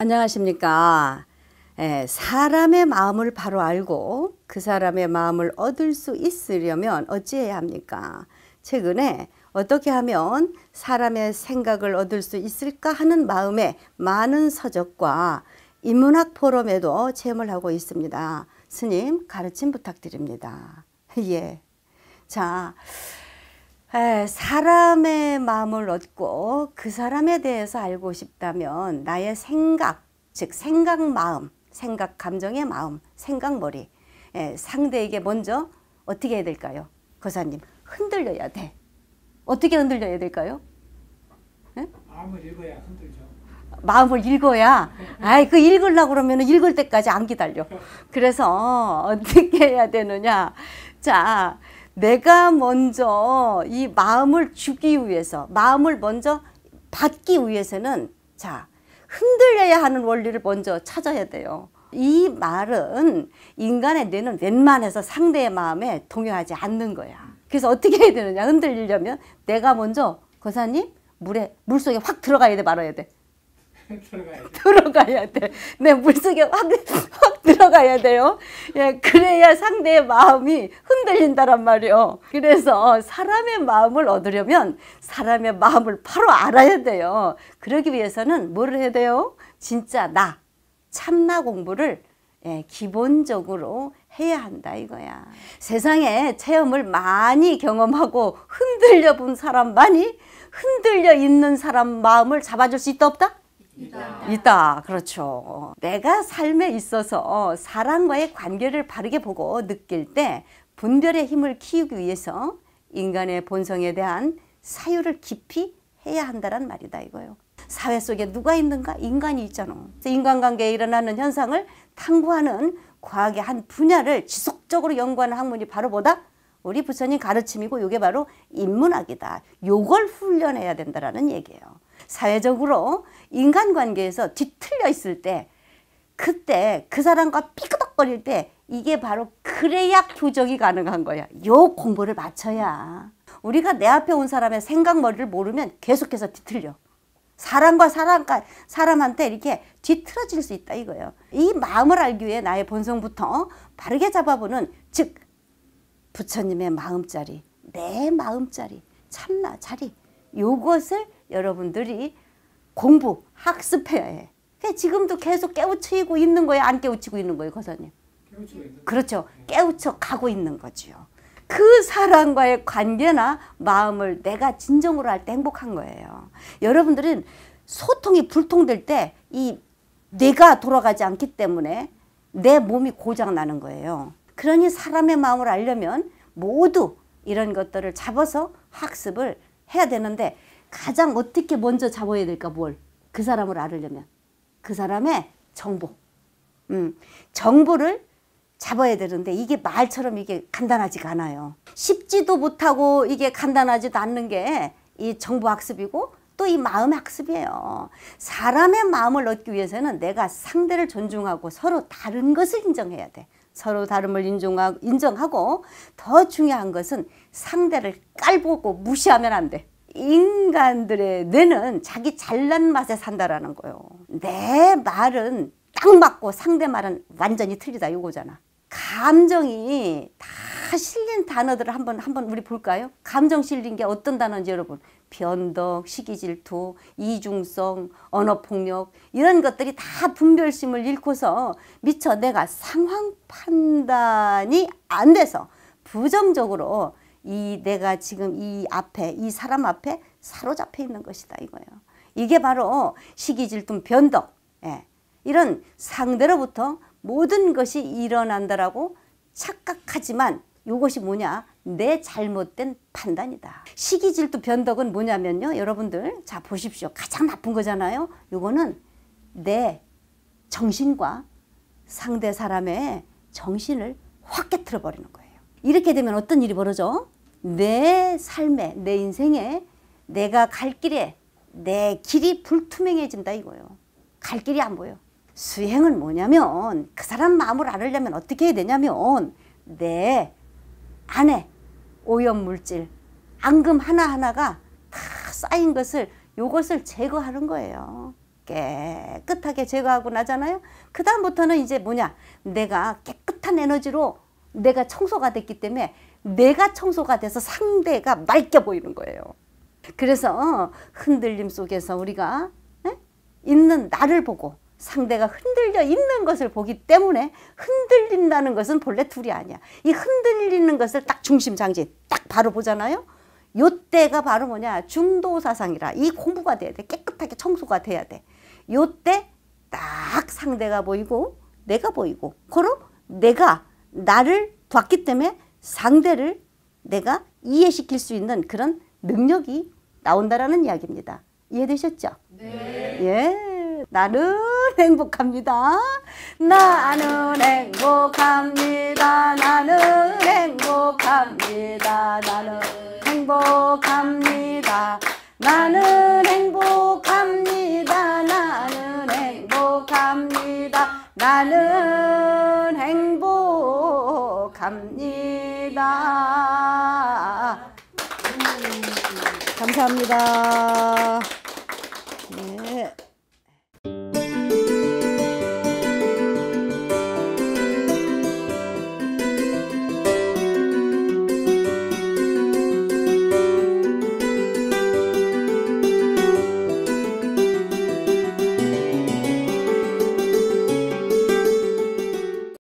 안녕하십니까. 사람의 마음을 바로 알고 그 사람의 마음을 얻을 수 있으려면 어찌해야 합니까? 최근에 어떻게 하면 사람의 생각을 얻을 수 있을까 하는 마음에 많은 서적과 인문학 포럼에도 체험을 하고 있습니다. 스님 가르침 부탁드립니다. 예. 자, 사람의 마음을 얻고 그 사람에 대해서 알고 싶다면 나의 생각, 즉 생각마음, 생각 감정의 마음, 생각머리, 상대에게 먼저 어떻게 해야 될까요? 거사님, 흔들려야 돼. 어떻게 흔들려야 될까요? 마음을 읽어야 흔들죠. 마음을 읽어야, 그 읽으려고 그러면 읽을 때까지 안 기다려. 그래서 어떻게 해야 되느냐. 자, 내가 먼저 이 마음을 주기 위해서, 마음을 먼저 받기 위해서는, 자, 흔들려야 하는 원리를 먼저 찾아야 돼요. 이 말은 인간의 뇌는 웬만해서 상대의 마음에 동요하지 않는 거야. 그래서 어떻게 해야 되느냐. 흔들리려면 내가 먼저, 거사님, 물속에 확 들어가야 돼, 말아야 돼? 들어가야 돼. 네, 물속에 확 들어가야 돼요. 예, 그래야 상대의 마음이 흔들린다란 말이요. 그래서 사람의 마음을 얻으려면 사람의 마음을 바로 알아야 돼요. 그러기 위해서는 뭐를 해야 돼요? 진짜 나, 참나 공부를 기본적으로 해야 한다 이거야. 세상에 체험을 많이 경험하고 흔들려 본 사람만이 흔들려 있는 사람 마음을 잡아줄 수 있다 없다? 있다. 그렇죠. 내가 삶에 있어서 사람과의 관계를 바르게 보고 느낄 때 분별의 힘을 키우기 위해서 인간의 본성에 대한 사유를 깊이 해야 한다는 말이다 이거요. 사회 속에 누가 있는가? 인간이 있잖아. 인간관계에 일어나는 현상을 탐구하는 과학의 한 분야를 지속적으로 연구하는 학문이 바로 뭐다? 우리 부처님 가르침이고 이게 바로 인문학이다. 요걸 훈련해야 된다는 얘기예요. 사회적으로 인간관계에서 뒤틀려 있을 때 그때 그 사람과 삐그덕거릴 때 이게 바로 그래야 교정이 가능한 거야. 요 공부를 맞춰야. 우리가 내 앞에 온 사람의 생각머리를 모르면 계속해서 뒤틀려. 사람한테 이렇게 뒤틀어질 수 있다 이거예요. 이 마음을 알기 위해 나의 본성부터 바르게 잡아보는, 즉 부처님의 마음자리, 내 마음자리, 참나 자리, 요것을 여러분들이 공부, 학습해야 해. 지금도 계속 깨우치고 있는 거예요? 안 깨우치고 있는 거예요, 거사님? 깨우치고 있는 그렇죠. 깨우쳐 가고 있는 거죠. 그 사람과의 관계나 마음을 내가 진정으로 할 때 행복한 거예요. 여러분들은 소통이 불통될 때 이 뇌가 돌아가지 않기 때문에 내 몸이 고장나는 거예요. 그러니 사람의 마음을 알려면 모두 이런 것들을 잡아서 학습을 해야 되는데 가장 어떻게 먼저 잡아야 될까? 뭘? 그 사람을 알으려면 그 사람의 정보, 정보를 잡아야 되는데 이게 말처럼 이게 간단하지가 않아요. 쉽지도 못하고 이게 간단하지도 않는 게 이 정보 학습이고 또 이 마음 학습이에요. 사람의 마음을 얻기 위해서는 내가 상대를 존중하고 서로 다른 것을 인정해야 돼. 서로 다름을 인정하고 더 중요한 것은 상대를 깔보고 무시하면 안 돼. 인간들의 뇌는 자기 잘난 맛에 산다라는 거예요. 내 말은 딱 맞고 상대 말은 완전히 틀리다 이거잖아. 감정이 다 실린 단어들을 한번 우리 볼까요? 감정 실린 게 어떤 단어인지 여러분. 변덕, 시기질투, 이중성, 언어폭력 이런 것들이 다 분별심을 잃고서 미처 내가 상황 판단이 안 돼서 부정적으로 내가 지금 이 사람 앞에 사로잡혀 있는 것이다 이거예요. 이게 바로 시기질투, 변덕, 이런 상대로부터 모든 것이 일어난다라고 착각하지만 이것이 뭐냐? 내 잘못된 판단이다. 시기질투, 변덕은 뭐냐면요. 여러분들 자 보십시오. 가장 나쁜 거잖아요. 이거는 내 정신과 상대 사람의 정신을 확 깨트려 버리는 거예요. 이렇게 되면 어떤 일이 벌어져? 내 삶에, 내 인생에 내가 갈 길에 내 길이 불투명해진다 이거예요. 갈 길이 안 보여. 수행은 뭐냐면 그 사람 마음을 알으려면 어떻게 해야 되냐면 내 안에 오염물질, 앙금 하나하나가 다 쌓인 것을 요것을 제거하는 거예요. 깨끗하게 제거하고 나잖아요. 그 다음부터는 이제 뭐냐, 내가 깨끗한 에너지로 내가 청소가 됐기 때문에 내가 청소가 돼서 상대가 맑게 보이는 거예요. 그래서 흔들림 속에서 우리가 있는 나를 보고 상대가 흔들려 있는 것을 보기 때문에 흔들린다는 것은 본래 둘이 아니야. 이 흔들리는 것을 딱 중심장치 딱 바로 보잖아요. 요때가 바로 뭐냐, 중도사상이라. 이 공부가 돼야 돼. 깨끗하게 청소가 돼야 돼. 요때 딱 상대가 보이고 내가 보이고, 그럼 내가 나를 봤기 때문에 상대를 내가 이해시킬 수 있는 그런 능력이 나온다라는 이야기입니다. 이해되셨죠? 네. 예. 나는 행복합니다. 나는 행복합니다. 나는 행복합니다. 나는 행복합니다. 나는 행복합니다. 나는 행복합니다. 나는 행복합니다. 감사합니다.